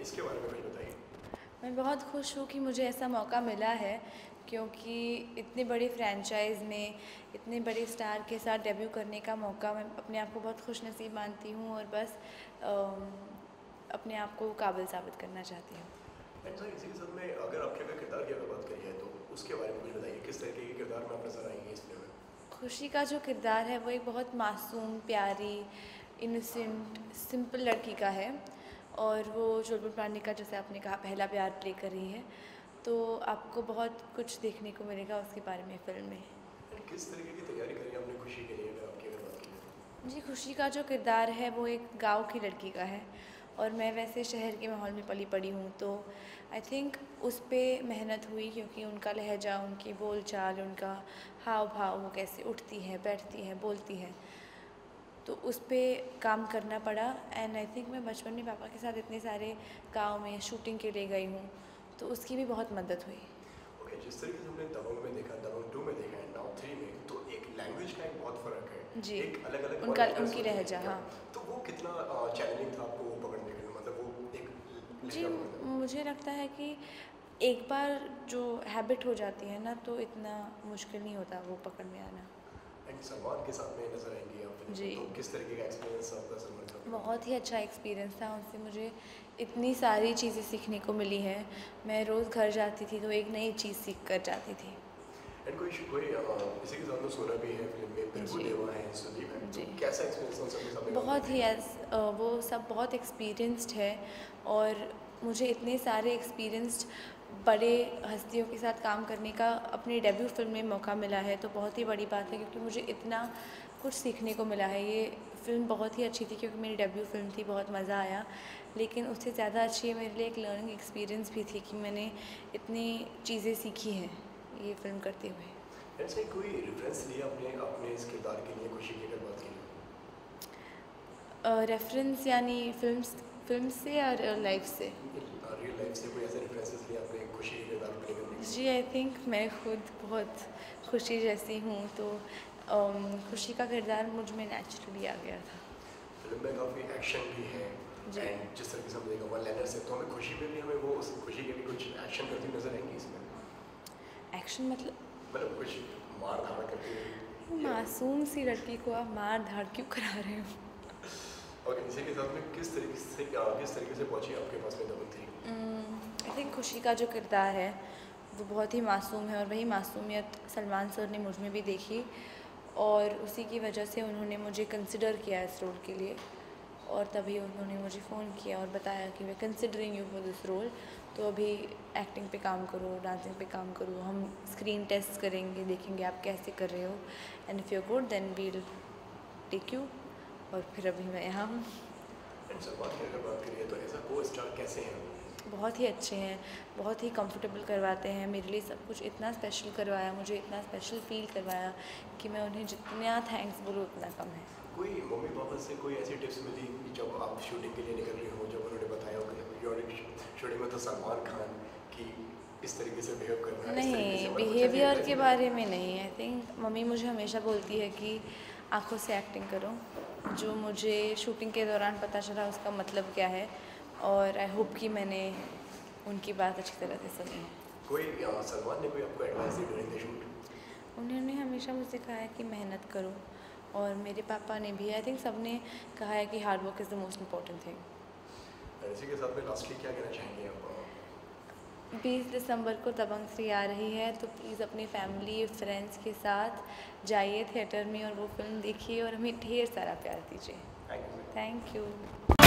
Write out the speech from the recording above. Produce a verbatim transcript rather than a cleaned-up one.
इसके बारे में कुछ बताइए। मैं बहुत खुश हूँ कि मुझे ऐसा मौका मिला है, क्योंकि इतनी बड़ी फ्रेंचाइज़ में इतने बड़े स्टार के साथ डेब्यू करने का मौका, मैं अपने आप को बहुत खुशनसीब मानती हूँ और बस अम, अपने आप को काबिल साबित करना चाहती हूँ। एंड सर इसी के साथ में अगर आपके अगर किरदार की अगर बात करी है तो उसके बारे में कुछ बताइए, किस तरीके के किरदार में आप नजर आएंगे इस फिल्म में? खुशी का जो किरदार है वो एक बहुत मासूम, प्यारी, इनोसेंट, सिंपल लड़की का है और वो चुलबुल पांडे का, जैसे आपने कहा, पहला प्यार प्ले कर रही है। तो आपको बहुत कुछ देखने को मिलेगा उसके बारे में फ़िल्म में। एंड किस तरीके की तैयारी करी आपने खुशी के लिए, अगर आपकी अगर बात की जाए? जी, खुशी का जो किरदार है वो एक गांव की लड़की का है और मैं वैसे शहर के माहौल में पली पड़ी हूँ, तो आई थिंक उस पर मेहनत हुई, क्योंकि उनका लहजा, उनकी बोलचाल, उनका हाव भाव, वो कैसे उठती है, बैठती है, बोलती है, तो उस पर काम करना पड़ा। एंड आई थिंक मैं बचपन में पापा के साथ इतने सारे गांव में शूटिंग के लिए गई हूँ, तो उसकी भी बहुत मदद हुई। ओके, जिस तरीके से हमने दबंग में देखा, दबंग टू में देखा एंड नाउ थ्री में, तो एक लैंग्वेज का एक बहुत फ़र्क है। जी, एक अलग अलग उनका उनकी लहजा, हाँ। तो वो कितना चैलेंजिंग था आपको वो पकड़ने के लिए, मतलब वो एक जी, लहजा पकड़ना? मुझे लगता है कि एक बार जो हैबिट हो जाती है ना, तो इतना मुश्किल नहीं होता वो पकड़ में आना। एंड सलमान के साथ में नजर आएंगी आप फिल्म जी, में, तो किस तरीके का एक्सपीरियंस आपका सलमान खान के साथ? बहुत ही अच्छा एक्सपीरियंस था। उनसे मुझे इतनी सारी चीज़ें सीखने को मिली हैं। मैं रोज़ घर जाती थी तो एक नई चीज़ सीख कर जाती थी। एंड कोई कोई अ, इसी के साथ में सोना भी है फिल्म में, प्रभु जी, देवा है, सुदीप है, तो जी। कैसा एक्सपीरियंस उन सबके सामने काम बहुत करने ही का? एस अ, वो सब बहुत एक्सपीरियंस्ड है और मुझे इतने सारे एक्सपीरियंस्ड बड़े हस्तियों के साथ काम करने का अपनी डेब्यू फिल्म में मौका मिला है, तो बहुत ही बड़ी बात है, क्योंकि मुझे इतना कुछ सीखने को मिला है। ये फ़िल्म बहुत ही अच्छी थी, क्योंकि मेरी डेब्यू फिल्म थी, बहुत मज़ा आया, लेकिन उससे ज़्यादा अच्छी मेरे लिए एक लर्निंग एक्सपीरियंस भी थी कि मैंने इतनी चीज़ें सीखी हैं ये फ़िल्म करते हुए। एंड से कोई रेफरेंस लिया आपने अपने इस किरदार के लिए, खुशी की अगर बात की रेफरेंस यानी फिल्म फिल्म से या लाइफ से? रियल लाइफ से कोई ऐसे रेफरेंसेस लिए आपने खुशी के किरदार प्ले करने के लिए? जी, आई थिंक मैं खुद बहुत खुशी जैसी हूँ, तो अम, खुशी का किरदार मुझ में नेचुरली आ गया था। फिल्म में काफ़ी एक्शन भी है जी। एंड जिस तरीके से हम देखा वन लाइनर से, तो हमें खुशी में भी हमें वो उस खुशी के लिए कुछ एक्शन करती हुई नजर आएंगी इसमें? एक्शन मतलब? मतलब कुछ मार धाड़ करती हुई या मासूम सी लड़की को आप मार धाड़ क्यों करा रहे हो? और इसी के साथ में किस तरीके से अ, किस तरीके से पहुंची आपके पास में दबंग थी? आई थिंक खुशी का जो किरदार है वो बहुत ही मासूम है और वही मासूमियत सलमान सर ने मुझ में भी देखी और उसी की वजह से उन्होंने मुझे कंसिडर किया इस रोल के लिए, और तभी उन्होंने मुझे फ़ोन किया और बताया कि we considering you for this role, तो अभी एक्टिंग पे काम करो, डांसिंग पे काम करो, हम स्क्रीन टेस्ट करेंगे, देखेंगे आप कैसे कर रहे हो, and if you are good then we'll take you. और फिर अभी मैं यहाँ हूँ। एंड सलमान की अगर बात करिए तो एज अ को स्टार कैसे हैं वो? बहुत ही अच्छे हैं, बहुत ही कंफर्टेबल करवाते हैं, मेरे लिए सब कुछ इतना स्पेशल करवाया, मुझे इतना स्पेशल फ़ील करवाया कि मैं उन्हें जितना थैंक्स बोलूँ उतना कम है। कोई मम्मी पापा से कोई ऐसी टिप्स मिली कि जब आप शूटिंग के लिए निकल रहे हो, जब उन्होंने बताया हो कि योर शूटिंग में तो सलमान खान की इस तरीके से बिहेव करना है, इस तरीके से, नहीं, मतलब कुछ ऐसी बिहेवियर advice के मिली? बारे में नहीं। आई थिंक मम्मी मुझे हमेशा बोलती है कि आँखों से एक्टिंग करो, जो मुझे शूटिंग के दौरान पता चला उसका मतलब क्या है, और आई होप कि मैंने उनकी बात अच्छी तरह से सुनी है। कोई अ, सलमान ने कोई आपको एडवाइस दी ड्यूरिंग द शूट? उन्होंने हमेशा मुझसे कहा है कि मेहनत करो, और मेरे पापा ने भी, आई थिंक सब ने कहा है कि hard work is the most important thing. और इसी के साथ में लास्टली क्या कहना चाहेंगे आप? बीस दिसंबर को दबंग थ्री आ रही है, तो प्लीज़ अपनी फैमिली फ्रेंड्स के साथ जाइए थिएटर में और वो फिल्म देखिए और हमें ढेर सारा प्यार दीजिए। Thank you. Thank you.